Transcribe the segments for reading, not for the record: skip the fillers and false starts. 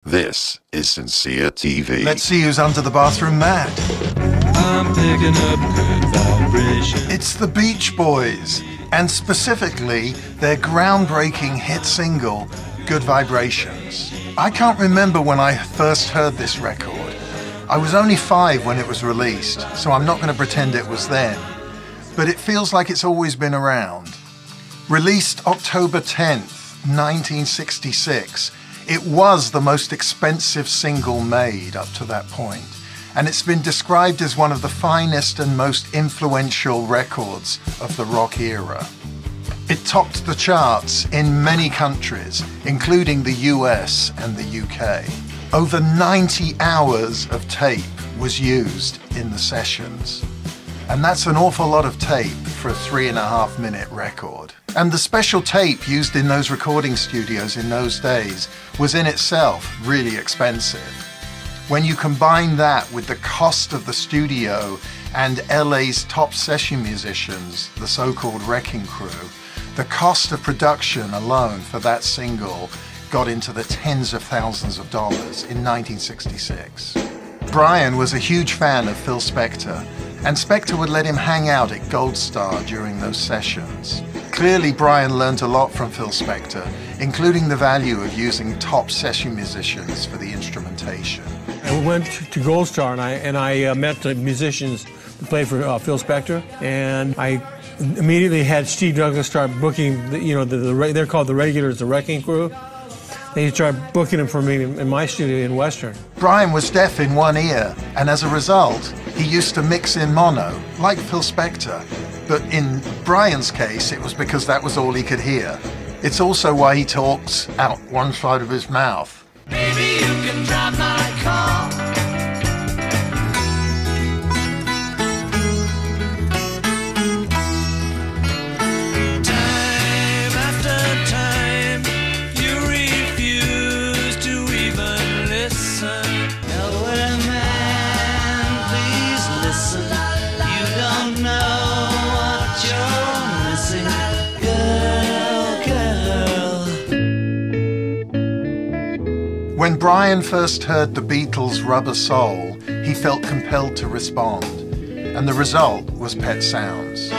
This is Sincere TV. Let's see who's under the bathroom mat. I'm picking up good vibrations. It's the Beach Boys, and specifically their groundbreaking hit single, Good Vibrations. I can't remember when I first heard this record. I was only 5 when it was released, so I'm not going to pretend it was then. But it feels like it's always been around. Released October 10th, 1966, it was the most expensive single made up to that point, and it's been described as one of the finest and most influential records of the rock era. It topped the charts in many countries, including the US and the UK. Over 90 hours of tape was used in the sessions. And that's an awful lot of tape for a 3.5-minute record. And the special tape used in those recording studios in those days was in itself really expensive. When you combine that with the cost of the studio and LA's top session musicians, the so-called Wrecking Crew, the cost of production alone for that single got into the tens of thousands of dollars in 1966. Brian was a huge fan of Phil Spector, and Spector would let him hang out at Gold Star during those sessions. Clearly, Brian learned a lot from Phil Spector, including the value of using top session musicians for the instrumentation. I went to Gold Star and I met the musicians that played for Phil Spector, and I immediately had Steve Douglas start booking, they're called the Regulars, the Wrecking Crew. They started booking them for me in my studio in Western. Brian was deaf in one ear, and as a result, he used to mix in mono, like Phil Spector. But in Brian's case, it was because that was all he could hear. It's also why he talks out one side of his mouth. Maybe you can drive my car. Time after time, you refuse to even listen. Elderly man, please listen. You don't know what you're missing. When Brian first heard the Beatles' Rubber Soul, he felt compelled to respond, and the result was Pet Sounds.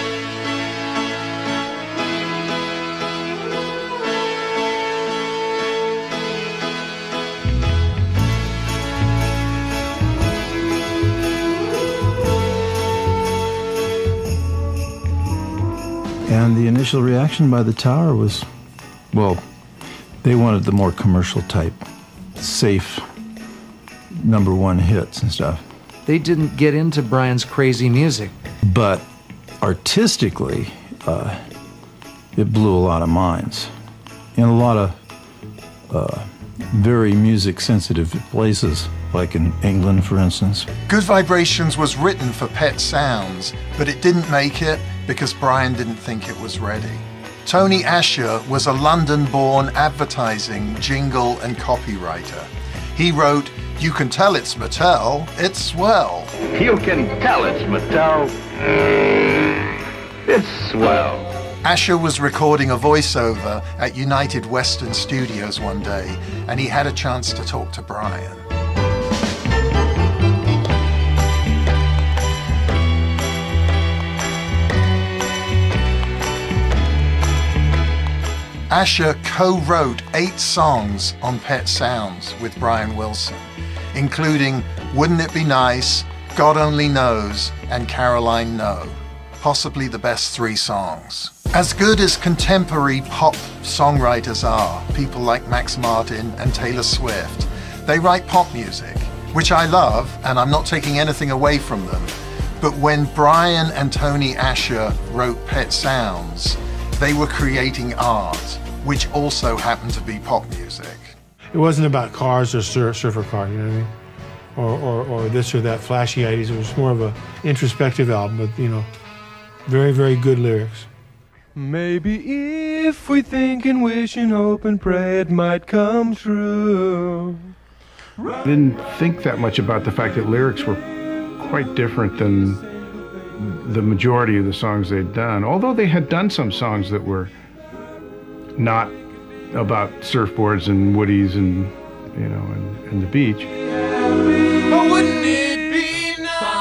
And the initial reaction by the Tower was, well, they wanted the more commercial type, safe #1 hits and stuff. They didn't get into Brian's crazy music. But artistically, it blew a lot of minds. In a lot of very music-sensitive places, like in England, for instance. Good Vibrations was written for Pet Sounds, but it didn't make it because Brian didn't think it was ready. Tony Asher was a London-born advertising, jingle, and copywriter. He wrote, "You can tell it's Mattel, it's swell." You can tell it's Mattel. It's swell. Asher was recording a voiceover at United Western Studios one day, and he had a chance to talk to Brian. Asher co-wrote 8 songs on Pet Sounds with Brian Wilson, including Wouldn't It Be Nice, God Only Knows, and Caroline No, possibly the best 3 songs. As good as contemporary pop songwriters are, people like Max Martin and Taylor Swift, they write pop music, which I love, and I'm not taking anything away from them. But when Brian and Tony Asher wrote Pet Sounds, they were creating art, which also happened to be pop music. It wasn't about cars or surfer cars, you know what I mean? Or this or that flashy ideas. It was more of an introspective album with, very, very good lyrics. Maybe if we think and wish and hope and pray it might come true. I didn't think that much about the fact that lyrics were quite different than the majority of the songs they'd done, although they had done some songs that were not about surfboards and woodies and you know, and the beach. Wouldn't it be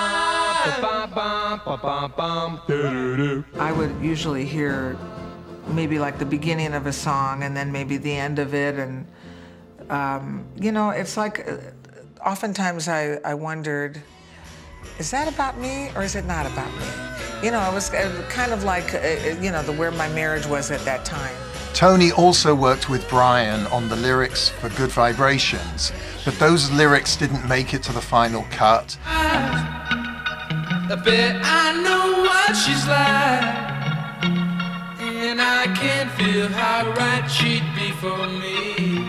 nice? I would usually hear maybe like the beginning of a song and then maybe the end of it, and you know, it's like oftentimes I wondered, is that about me or is it not about me? You know, it was kind of like, you know, where my marriage was at that time. Tony also worked with Brian on the lyrics for Good Vibrations, but those lyrics didn't make it to the final cut. I bet I know what she's like, and I can feel how right she'd be for me.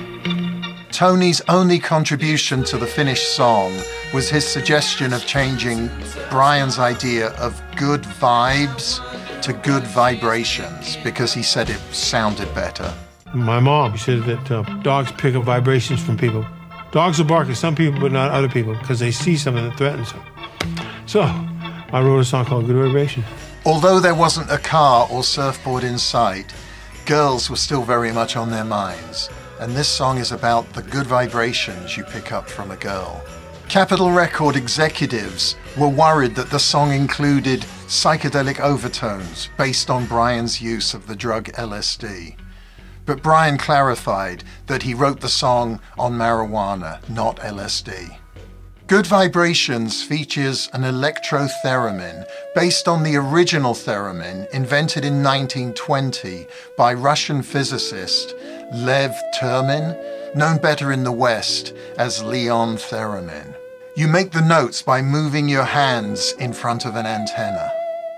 Tony's only contribution to the finished song was his suggestion of changing Brian's idea of good vibes to good vibrations because he said it sounded better. My mom said that dogs pick up vibrations from people. Dogs will bark at some people, but not other people, because they see something that threatens them. So I wrote a song called Good Vibration. Although there wasn't a car or surfboard in sight, girls were still very much on their minds. And this song is about the good vibrations you pick up from a girl. Capitol Record executives were worried that the song included psychedelic overtones based on Brian's use of the drug LSD. But Brian clarified that he wrote the song on marijuana, not LSD. Good Vibrations features an Electro-Theremin based on the original theremin invented in 1920 by Russian physicist Lev-Termin, known better in the West as Leon Theremin. You make the notes by moving your hands in front of an antenna.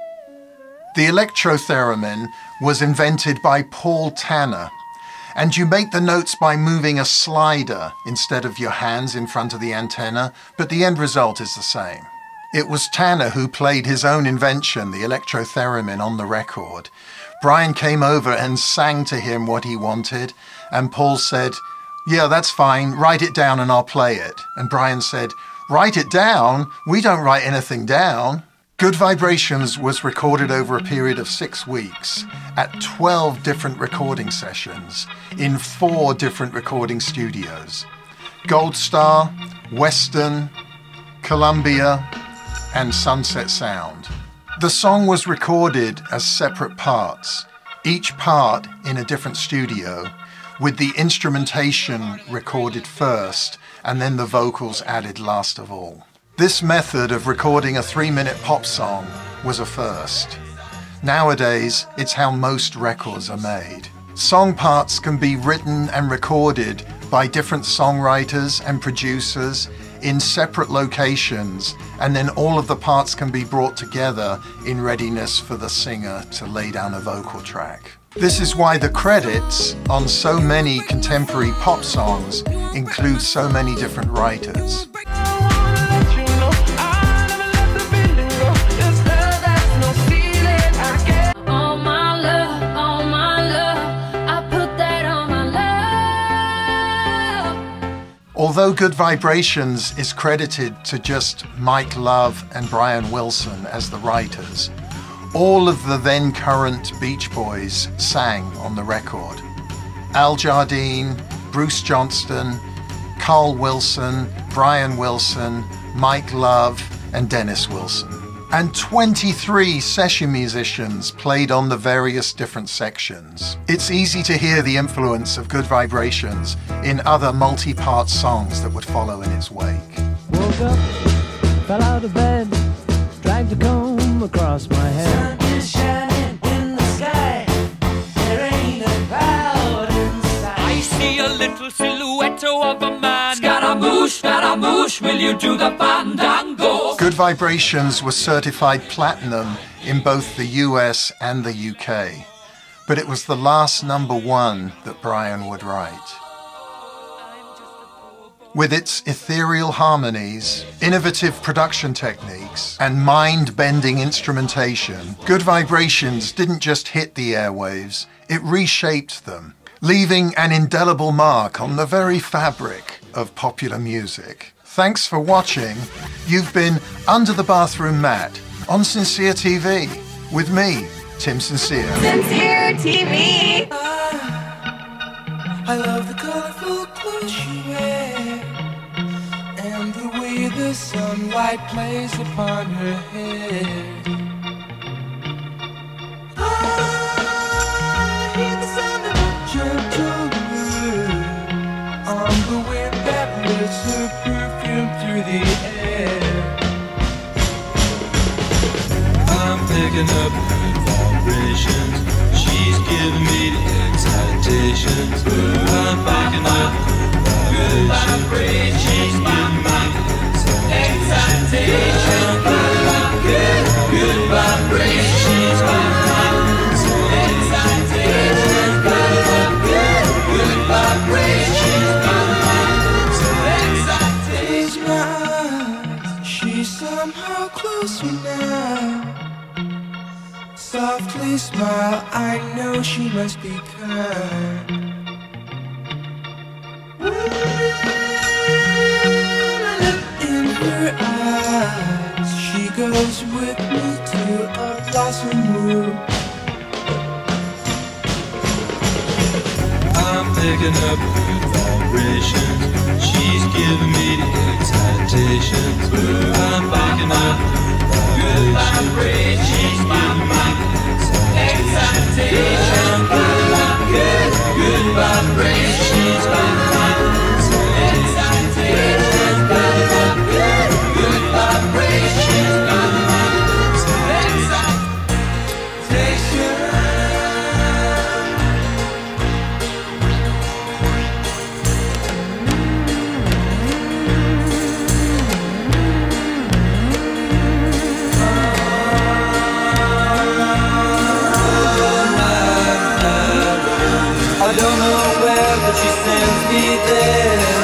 The Electro-Theremin was invented by Paul Tanner, and you make the notes by moving a slider instead of your hands in front of the antenna, but the end result is the same. It was Tanner who played his own invention, the Electro-Theremin, on the record. Brian came over and sang to him what he wanted, and Paul said, "Yeah, that's fine, write it down and I'll play it." And Brian said, "Write it down? We don't write anything down." Good Vibrations was recorded over a period of 6 weeks at 12 different recording sessions in 4 different recording studios: Gold Star, Western, Columbia, and Sunset Sound. The song was recorded as separate parts, each part in a different studio, with the instrumentation recorded first and then the vocals added last of all. This method of recording a 3-minute pop song was a first. Nowadays, it's how most records are made. Song parts can be written and recorded by different songwriters and producers in separate locations, and then all of the parts can be brought together in readiness for the singer to lay down a vocal track. This is why the credits on so many contemporary pop songs include so many different writers. Although Good Vibrations is credited to just Mike Love and Brian Wilson as the writers, all of the then current Beach Boys sang on the record. Al Jardine, Bruce Johnston, Carl Wilson, Brian Wilson, Mike Love, and Dennis Wilson. And 23 session musicians played on the various different sections. It's easy to hear the influence of Good Vibrations in other multi-part songs that would follow in its wake. Woke up, fell out of bed, dragged a comb across my head. Sun is shining in the sky, there ain't a cloud inside. I see a little silhouette of a man. Scaramouche, will you do the fandango? Good Vibrations was certified platinum in both the US and the UK, but it was the last #1 that Brian would write. With its ethereal harmonies, innovative production techniques, and mind-bending instrumentation, Good Vibrations didn't just hit the airwaves, it reshaped them, leaving an indelible mark on the very fabric of popular music. Thanks for watching. You've been Under the Bathroom Mat on Sincere TV with me, Tim Sincere. Sincere TV. I love the colorful clothes you wear. the sunlight plays upon her head. I hear the sound of a gentle wind on the wind that lifts her perfume through the air. I'm picking up good vibrations. She's giving me the excitations. I'm picking up good vibrations. She's giving me the excitations. Good vibrations. She's giving me the excitations. Good vibrations. She's giving me the excitations. She's somehow closer now. Softly smile, I know she must be kind. In her eyes, she goes with me to a blossom room. I'm picking up good vibrations. She's giving me the excitations. I'm picking up good vibrations. She's giving me the excitations. Good vibrations. She's giving me the excitations. Good vibrations. She's giving me the excitation. I don't know where, but she sends me there.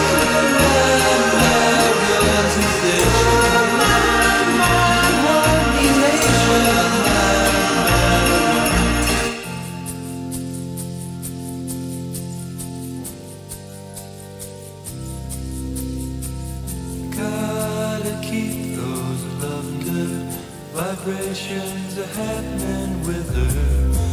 My sensation, my elation. Gotta keep those love and good vibrations happening with her.